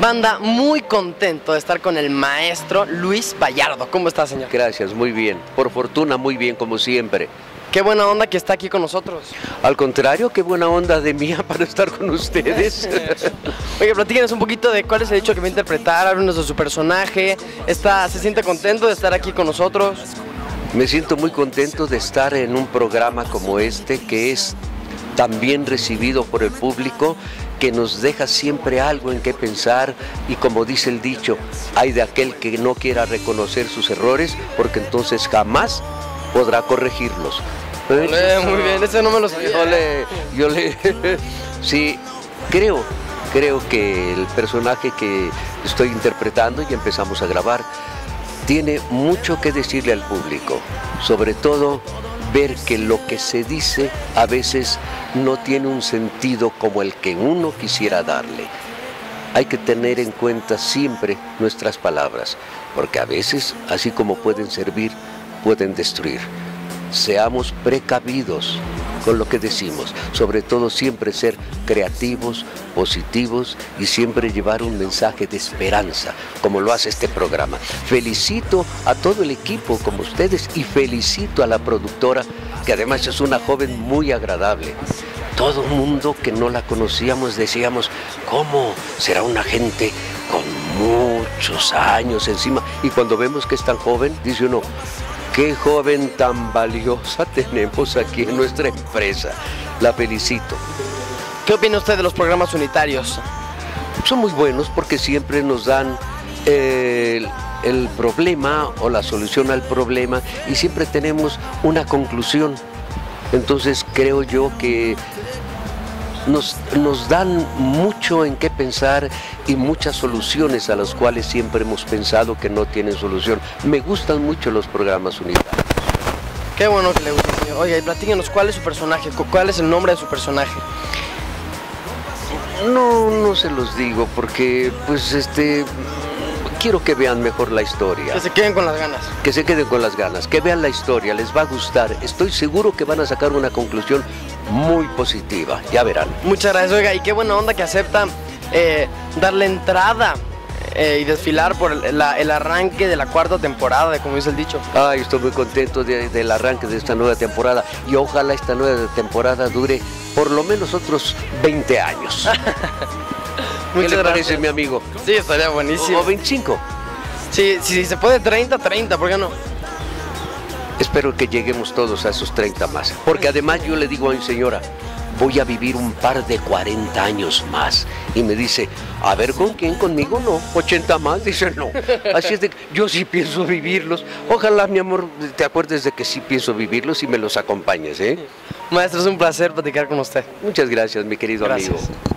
Banda, muy contento de estar con el maestro Luis Vallardo. ¿Cómo está, señor? Gracias, muy bien. Por fortuna, muy bien, como siempre. Qué buena onda que está aquí con nosotros. Al contrario, qué buena onda de mía para estar con ustedes. Oye, platíquenos un poquito de cuál es el hecho que va a interpretar, háblenos de su personaje. ¿Se siente contento de estar aquí con nosotros? Me siento muy contento de estar en un programa como este, que es tan bien recibido por el público, que nos deja siempre algo en qué pensar, y como dice el dicho, hay de aquel que no quiera reconocer sus errores, porque entonces jamás podrá corregirlos. Muy bien, ese no me lo sabía. Sí, creo que el personaje que estoy interpretando, y empezamos a grabar, tiene mucho que decirle al público, sobre todo ver que lo que se dice a veces no tiene un sentido como el que uno quisiera darle. Hay que tener en cuenta siempre nuestras palabras, porque a veces, así como pueden servir, pueden destruir. Seamos precavidos con lo que decimos, sobre todo siempre ser creativos, positivos y siempre llevar un mensaje de esperanza, como lo hace este programa. Felicito a todo el equipo como ustedes y felicito a la productora, que además es una joven muy agradable. Todo el mundo que no la conocíamos decíamos, ¿cómo será una gente con muchos años encima? Y cuando vemos que es tan joven, dice uno, qué joven tan valiosa tenemos aquí en nuestra empresa. La felicito. ¿Qué opina usted de los programas unitarios? Son muy buenos porque siempre nos dan el problema o la solución al problema y siempre tenemos una conclusión. Entonces creo yo que nos dan mucho en qué pensar y muchas soluciones a las cuales siempre hemos pensado que no tienen solución. Me gustan mucho los programas unitarios. Qué bueno que le gusta, señor. Oiga, y platíquenos, ¿cuál es su personaje? ¿Cuál es el nombre de su personaje? No se los digo porque, pues, quiero que vean mejor la historia. Que se queden con las ganas. Que se queden con las ganas, que vean la historia, les va a gustar. Estoy seguro que van a sacar una conclusión muy positiva, ya verán. Muchas gracias, oiga, y qué buena onda que acepta darle entrada y desfilar por el arranque de la cuarta temporada, como dice el dicho. Ay, estoy muy contento del arranque de esta nueva temporada y ojalá esta nueva temporada dure por lo menos otros 20 años. ¿Qué le parece, mi amigo? Sí, estaría buenísimo. ¿O 25? Sí, si se puede 30, ¿por qué no? Espero que lleguemos todos a esos 30 más, porque además yo le digo a mi señora, voy a vivir un par de 40 años más. Y me dice, a ver, ¿con quién? Conmigo no, 80 más, dice no. Así es de que yo sí pienso vivirlos. Ojalá, mi amor, te acuerdes de que sí pienso vivirlos y me los acompañes, ¿eh? Maestro, es un placer platicar con usted. Muchas gracias, mi querido amigo. Gracias.